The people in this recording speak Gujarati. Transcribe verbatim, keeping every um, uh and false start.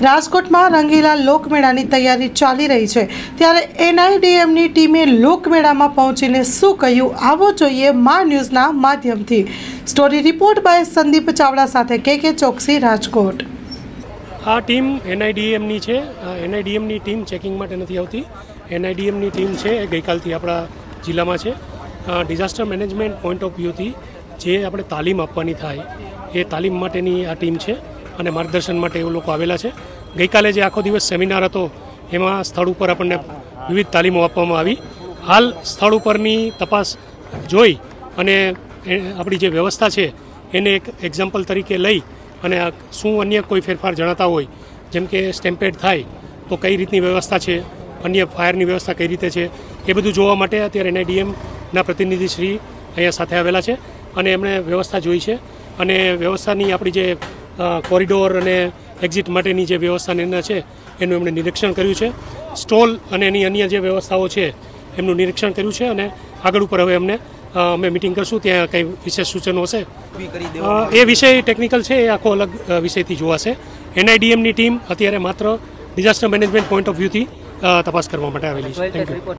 રાજકોટમાં રંગીલા લોકમેળાની તૈયારી ચાલી રહી છે, ત્યારે એનઆઈડીએમની ટીમે લોકમેળામાં પહોંચીને શું કહ્યું, આવો જોઈએ મા ન્યૂઝના માધ્યમથી। Story report by Sandeep Chavda સાથે કે કે ચોકસી, રાજકોટ। આ ટીમ એનઆઈડીએમની છે। એનઆઈડીએમની ટીમ ચેકિંગ માટે નથી આવતી। એનઆઈડીએમની ટીમ છે એ ગઈકાલથી આપણા જિલ્લામાં છે। ડિઝાસ્ટર મેનેજમેન્ટ પોઈન્ટ ઓફ વ્યૂથી જે આપણે તાલીમ આપવાની થાય એ તાલીમ માટેની આ ટીમ છે અને માર્ગદર્શન માટે એ લોકો આવેલા છે। ગઈકાલે જે આખો દિવસ સેમિનાર હતો એમાં સ્થળ ઉપર આપણને વિવિધ તાલીમો આપવામાં આવી। હાલ સ્થળ ઉપરની તપાસ જોઈ અને આપણી જે વ્યવસ્થા છે એને એક એક્ઝામ્પલ તરીકે લઈ અને શું અન્ય કોઈ ફેરફાર જણાતા હોય, જેમ કે સ્ટેમ્પેડ થાય તો કઈ રીતની વ્યવસ્થા છે, અન્ય ફાયરની વ્યવસ્થા કઈ રીતે છે, એ બધું જોવા માટે અત્યારે એનઆઈડીએમના પ્રતિનિધિશ્રી અહીંયા સાથે આવેલા છે અને એમણે વ્યવસ્થા જોઈ છે અને વ્યવસ્થાની આપણી જે કોરિડોર અને એક્ઝિટ માટેની જે વ્યવસ્થા છે એનું એમણે નિરીક્ષણ કર્યું છે। સ્ટોલ અને એની અન્ય જે વ્યવસ્થાઓ છે એમનું નિરીક્ષણ કર્યું છે અને આગળ ઉપર હવે એમને અમે મિટિંગ કરશું, ત્યાં કંઈ વિશેષ સૂચનો હશે એ વિષય ટેકનિકલ છે, એ આખો અલગ વિષયથી જોવાશે। એનઆઈડીએમની ટીમ અત્યારે માત્ર ડિઝાસ્ટર મેનેજમેન્ટ પોઈન્ટ ઓફ વ્યૂથી તપાસ કરવા માટે આવેલી છે। Thank you.